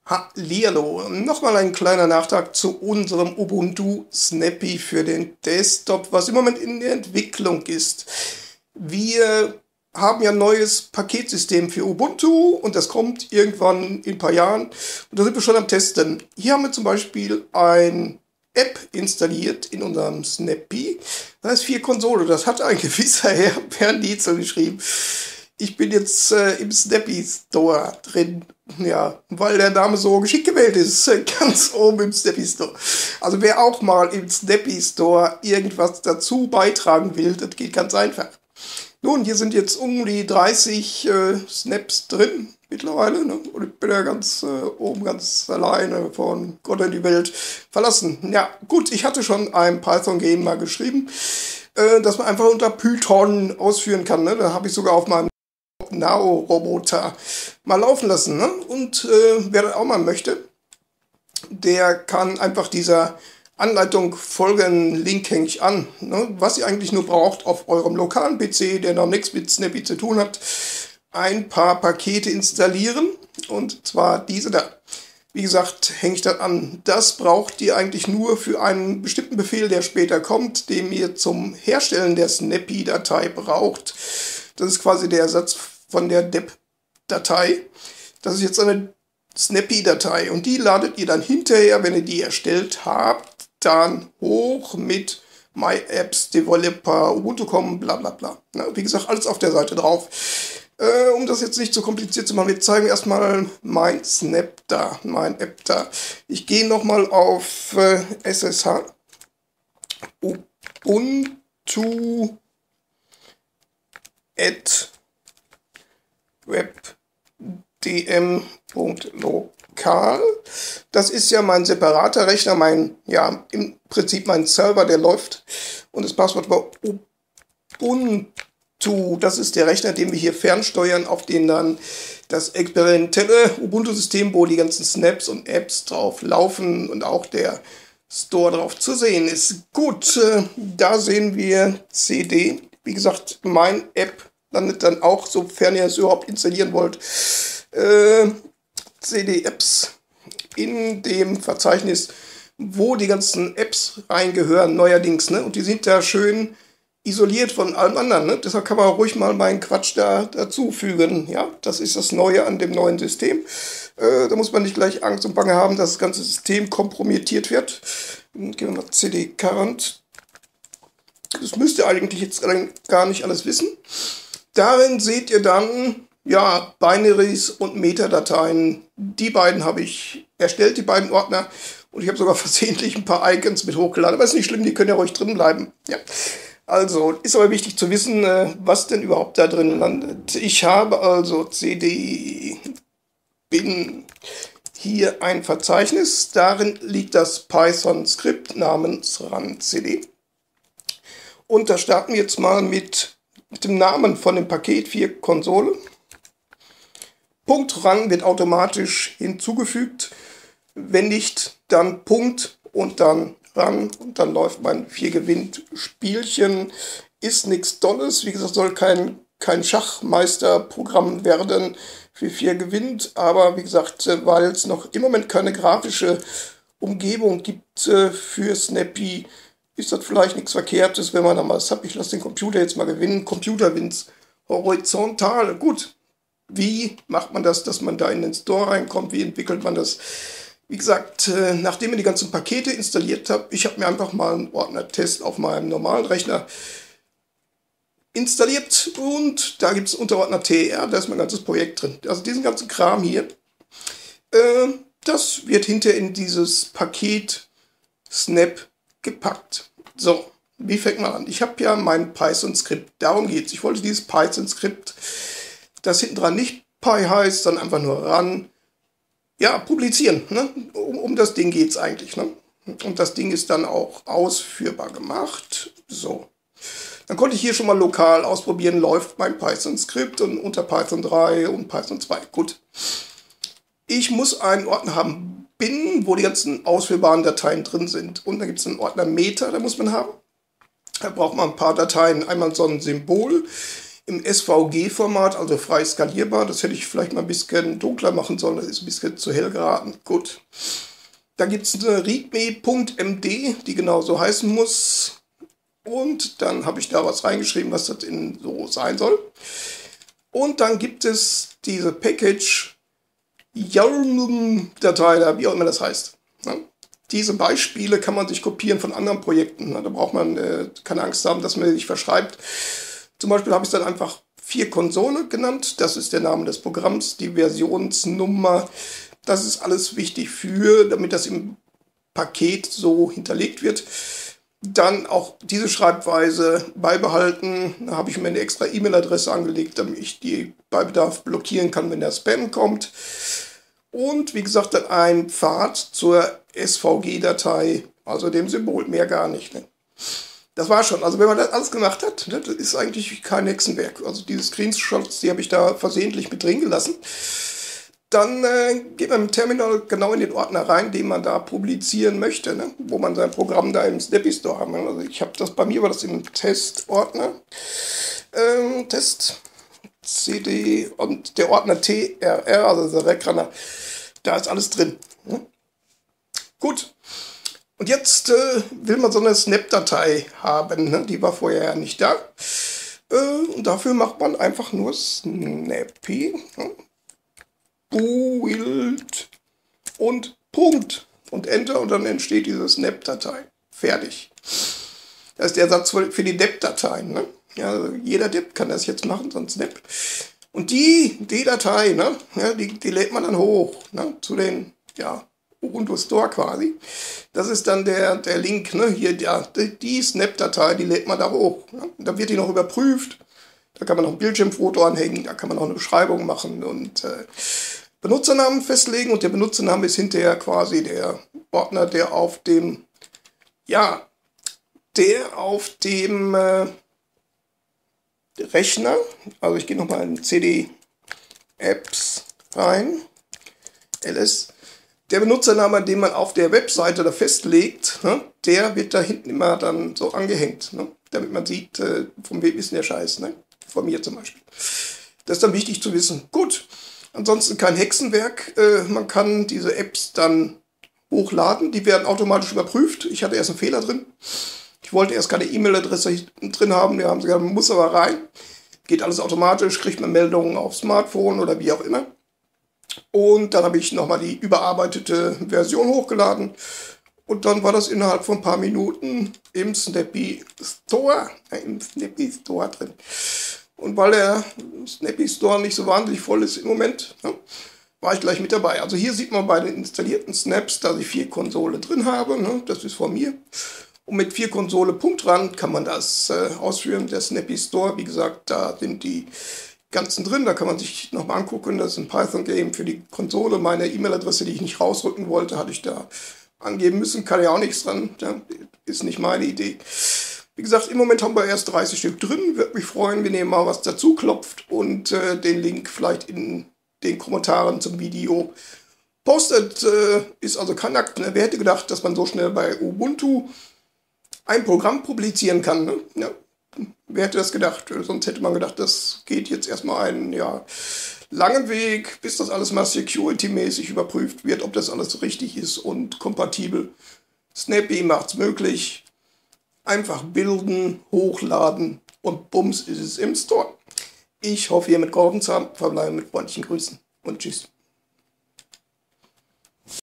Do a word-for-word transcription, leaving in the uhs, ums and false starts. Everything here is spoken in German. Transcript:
Hallihallo, nochmal ein kleiner Nachtrag zu unserem Ubuntu Snappy für den Desktop, was im Moment in der Entwicklung ist. Wir haben ja ein neues Paketsystem für Ubuntu und das kommt irgendwann in ein paar Jahren und da sind wir schon am Testen. Hier haben wir zum Beispiel ein App installiert in unserem Snappy. Das heißt vier Konsole, das hat ein gewisser Herr Bernd Dietzel geschrieben. Ich bin jetzt äh, im Snappy Store drin, ja, weil der Name so geschickt gewählt ist, äh, ganz oben im Snappy Store. Also wer auch mal im Snappy Store irgendwas dazu beitragen will, das geht ganz einfach. Nun, hier sind jetzt um die dreißig äh, Snaps drin mittlerweile, ne? Und ich bin ja ganz äh, oben ganz alleine von Gott in die Welt verlassen. Ja, gut, ich hatte schon ein Python-Game mal geschrieben, äh, dass man einfach unter Python ausführen kann. Ne? Da habe ich sogar auf meinem Now-Roboter mal laufen lassen. Ne? Und äh, wer das auch mal möchte, der kann einfach dieser Anleitung folgen, Link hänge ich an. Ne? Was ihr eigentlich nur braucht auf eurem lokalen P C, der noch nichts mit Snappy zu tun hat, ein paar Pakete installieren und zwar diese da. Wie gesagt, hänge ich das an. Das braucht ihr eigentlich nur für einen bestimmten Befehl, der später kommt, den ihr zum Herstellen der Snappy-Datei braucht. Das ist quasi der Ersatz von der dep-Datei. Das ist jetzt eine Snappy-Datei und die ladet ihr dann hinterher, wenn ihr die erstellt habt, dann hoch mit MyApps, Developer, Ubuntu punkt com, bla bla bla. Na, wie gesagt, alles auf der Seite drauf. Äh, um das jetzt nicht so kompliziert zu machen, wir zeigen erstmal mein Snap da, mein App da. Ich gehe nochmal auf äh, S S H, Ubuntu at webdm punkt lokal. Das ist ja mein separater Rechner, mein, ja, im Prinzip mein Server, der läuft. Und das Passwort war Ubuntu. Das ist der Rechner, den wir hier fernsteuern, auf den dann das experimentelle Ubuntu-System, wo die ganzen Snaps und Apps drauf laufen und auch der Store drauf zu sehen ist. Gut, äh, da sehen wir C D. Wie gesagt, mein App landet dann auch, sofern ihr es überhaupt installieren wollt, äh, C D-Apps in dem Verzeichnis, wo die ganzen Apps reingehören, neuerdings. Ne? Und die sind da schön isoliert von allem anderen. Ne? Deshalb kann man auch ruhig mal meinen Quatsch da dazufügen. Ja? Das ist das Neue an dem neuen System. Äh, da muss man nicht gleich Angst und Bange haben, dass das ganze System kompromittiert wird. Dann gehen wir mal C D Current. Das müsst ihr eigentlich jetzt gar nicht alles wissen. Darin seht ihr dann, ja, Binaries und Metadateien. Die beiden habe ich erstellt, die beiden Ordner. Und ich habe sogar versehentlich ein paar Icons mit hochgeladen. Aber ist nicht schlimm, die können ja ruhig drin bleiben. Ja. Also, ist aber wichtig zu wissen, was denn überhaupt da drin landet. Ich habe also cd bin hier ein Verzeichnis. Darin liegt das Python-Skript namens runcd. Und da starten wir jetzt mal mit Mit dem Namen von dem Paket vier Konsole. Punkt Run wird automatisch hinzugefügt. Wenn nicht, dann Punkt und dann Run und dann läuft mein vier gewinnt Spielchen. Ist nichts Dolles. Wie gesagt, soll kein, kein Schachmeisterprogramm werden für vier gewinnt. Aber wie gesagt, weil es noch im Moment keine grafische Umgebung gibt für Snappy, ist das vielleicht nichts Verkehrtes, wenn man da mal sagt, ich lasse den Computer jetzt mal gewinnen. Computer wins horizontal. Gut, wie macht man das, dass man da in den Store reinkommt? Wie entwickelt man das? Wie gesagt, nachdem ich die ganzen Pakete installiert habe, ich habe mir einfach mal einen Ordner Test auf meinem normalen Rechner installiert und da gibt es Unterordner T R, da ist mein ganzes Projekt drin. Also diesen ganzen Kram hier, äh, das wird hinter in dieses Paket Snap gepackt. So, wie fängt man an? Ich habe ja mein Python-Skript, darum geht es. Ich wollte dieses Python-Skript, das hinten dran nicht Py heißt, sondern einfach nur ran, ja, publizieren. Ne? Um, um das Ding geht es eigentlich. Ne? Und das Ding ist dann auch ausführbar gemacht. So. Dann konnte ich hier schon mal lokal ausprobieren, läuft mein Python-Skript und unter Python drei und Python zwei. Gut. Ich muss einen Ordner haben, bin, wo die ganzen ausführbaren Dateien drin sind. Und da gibt es einen Ordner Meta, da muss man haben. Da braucht man ein paar Dateien. Einmal so ein Symbol im S V G-Format, also frei skalierbar. Das hätte ich vielleicht mal ein bisschen dunkler machen sollen, das ist ein bisschen zu hell geraten. Gut. Da gibt es eine readme.md, die genau so heißen muss. Und dann habe ich da was reingeschrieben, was das in so sein soll. Und dann gibt es diese Package YARN-Datei, wie auch immer das heißt. Ja? Diese Beispiele kann man sich kopieren von anderen Projekten. Da braucht man äh, keine Angst haben, dass man sich verschreibt. Zum Beispiel habe ich es dann einfach vier Konsole genannt. Das ist der Name des Programms, die Versionsnummer. Das ist alles wichtig für, damit das im Paket so hinterlegt wird. Dann auch diese Schreibweise beibehalten. Da habe ich mir eine extra E-Mail-Adresse angelegt, damit ich die bei Bedarf blockieren kann, wenn der Spam kommt. Und wie gesagt, dann ein Pfad zur S V G-Datei, also dem Symbol, mehr gar nicht. Ne? Das war schon. Also wenn man das alles gemacht hat, ne, das ist eigentlich kein Hexenwerk. Also diese Screenshots, die habe ich da versehentlich mit drin gelassen. Dann äh, geht man im Terminal genau in den Ordner rein, den man da publizieren möchte, ne? Wo man sein Programm da im Snappy Store haben will. Also ich habe das, bei mir war das im Test-Ordner. Ähm, Test, C D und der Ordner T R R, also der Recrunner, da ist alles drin. Ne? Gut. Und jetzt äh, will man so eine Snap-Datei haben, ne? Die war vorher ja nicht da. Äh, und dafür macht man einfach nur Snappy. Ne? Build und Punkt und Enter und dann entsteht diese Snap-Datei. Fertig. Das ist der Satz für die Dep-Dateien. Ne? Ja, also jeder Dep kann das jetzt machen, so ein Snap. Und die, die Datei, ne? Ja, die, die lädt man dann hoch, ne? Zu den, ja, Ubuntu Store quasi. Das ist dann der, der Link, ne? Hier, ja, die, die Snap-Datei, die lädt man da hoch. Ne? Und dann wird die noch überprüft. Da kann man noch ein Bildschirmfoto anhängen, da kann man auch eine Beschreibung machen und äh, Benutzernamen festlegen. Und der Benutzername ist hinterher quasi der Ordner, der auf dem, ja, der auf dem äh, Rechner, also ich gehe nochmal in C D Apps rein, L S, der Benutzername, den man auf der Webseite da festlegt, ne, der wird da hinten immer dann so angehängt, ne, damit man sieht, äh, von wem ist denn der Scheiß, ne? Von mir zum Beispiel. Das ist dann wichtig zu wissen. Gut, ansonsten kein Hexenwerk. Äh, man kann diese Apps dann hochladen. Die werden automatisch überprüft. Ich hatte erst einen Fehler drin. Ich wollte erst keine E-Mail-Adresse drin haben. Die haben sie gesagt, man muss aber rein. Geht alles automatisch, kriegt man Meldungen auf Smartphone oder wie auch immer. Und dann habe ich nochmal die überarbeitete Version hochgeladen. Und dann war das innerhalb von ein paar Minuten im Snappy Store, äh, im Snappy Store drin. Und weil der Snappy Store nicht so wahnsinnig voll ist im Moment, ne, war ich gleich mit dabei. Also hier sieht man bei den installierten Snaps, dass ich vier Konsole drin habe. Ne, das ist von mir. Und mit vier Konsole Punkt dran kann man das äh, ausführen. Der Snappy Store, wie gesagt, da sind die ganzen drin. Da kann man sich nochmal angucken. Das ist ein Python-Game für die Konsole. Meine E-Mail-Adresse, die ich nicht rausrücken wollte, hatte ich da angeben müssen. Kann ja auch nichts dran. Ja, ist nicht meine Idee. Wie gesagt, im Moment haben wir erst dreißig Stück drin. Würde mich freuen, wenn ihr mal was dazu klopft und äh, den Link vielleicht in den Kommentaren zum Video postet. Äh, ist also kein Akt. Ne? Wer hätte gedacht, dass man so schnell bei Ubuntu ein Programm publizieren kann? Ne? Ja. Wer hätte das gedacht? Sonst hätte man gedacht, das geht jetzt erstmal einen ja, langen Weg, bis das alles mal security-mäßig überprüft wird, ob das alles richtig ist und kompatibel. Snappy macht's möglich. Einfach bilden, hochladen und bums ist es im Store. Ich hoffe, ihr mit geholfen zu haben. Verbleibe mit freundlichen Grüßen und tschüss.